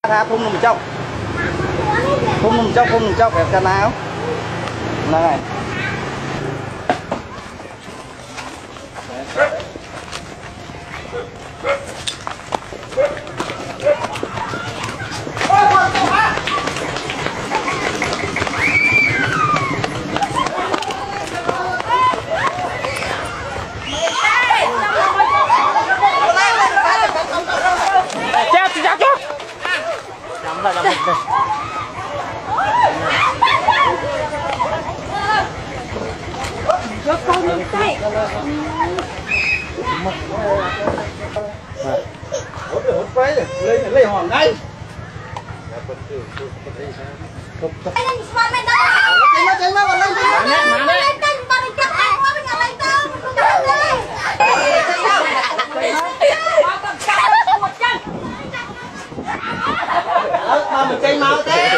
tha phun nằm trong em cái nào này lấy hòn đây mình chơi máu thế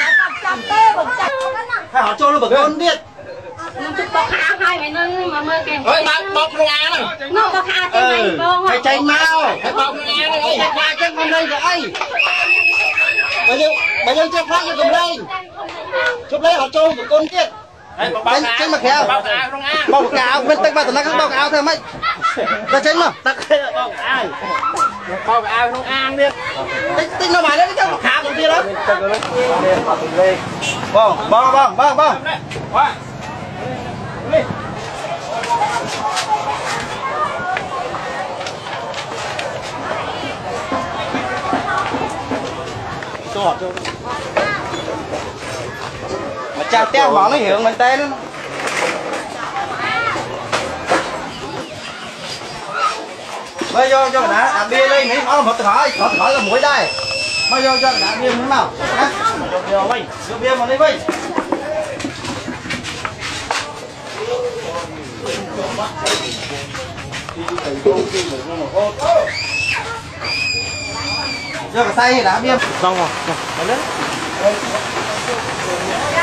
họ cho nó bật con biết bọc hạ hai mày nên mà mơ kèm bọc ra này nó bọc hạ trên này con phải chơi máu phải bọc ra này qua chân con đây rồi bây giờ chưa phát cho cầm đây chụp lấy họ cho một con biết chân mà khéo bọc áo bên tay ba tụi nó cứ bọc áo thôi mấy ta chân mà ta bọc áo không ăn đi tính nó bài đấy cái bọc khá còn kia đó bong cho mà chào teo mỏ nó hiểu mình tên nó bây giờ cho đã bia đây nghĩ nó một hỏi là mũi đây bây giờ cho đã bia thế nào hả cho bia mà đi bây giờ cái tay đã bia xong rồi đấy